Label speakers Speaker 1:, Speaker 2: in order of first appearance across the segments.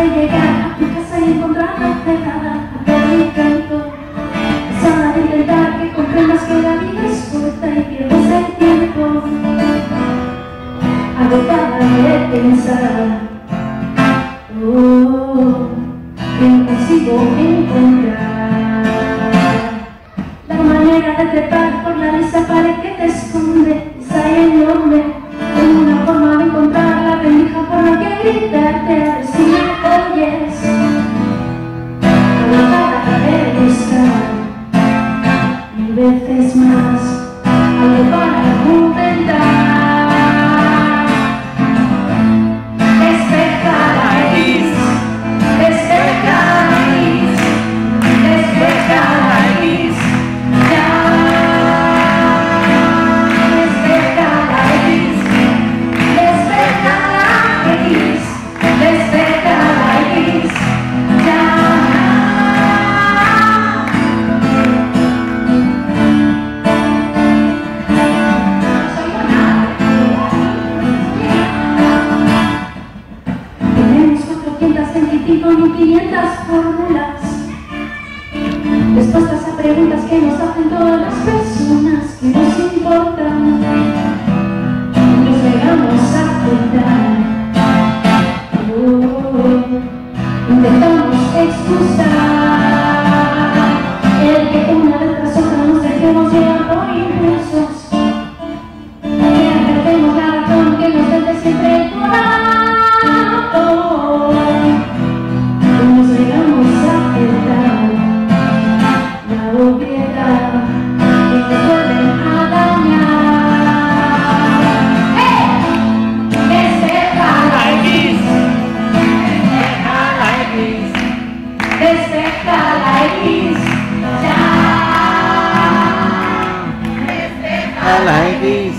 Speaker 1: de llegar a tu casa y encontrarte nada de mi canto. Cansada de intentar que comprendas que la vida es corta y pierdes el tiempo. Agotada de pensar, que no consigo encontrar la manera de trepar por la lisa pared que te esconde. Esa enorme, tengo una forma de encontrar la rendija por la que gritarte a ver si me oyes. Agotada de buscar mil veces más algo para argumentar. Ni 500 fórmulas respuestas a preguntas que nos hacen todas las personas que nos importan. Nos negamos a aceptar, intentamos excusar el que una vez tras otra nos dejemos llevar por impulsos, que perdemos la razón, que nos vende siempre el corazón. Nos negamos a aceptar la obviedad que te vuelven a dañar. Despeja la X, despeja la X, ya. Despeja la X,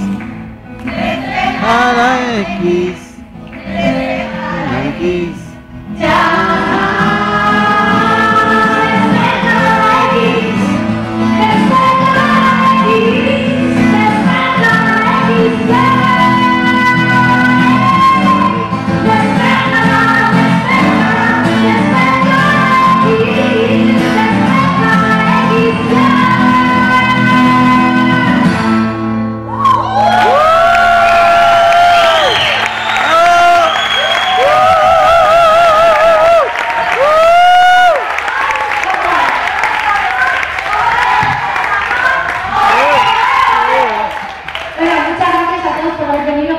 Speaker 2: A la X, la X,
Speaker 1: ya. Muchas gracias a todos por haber venido.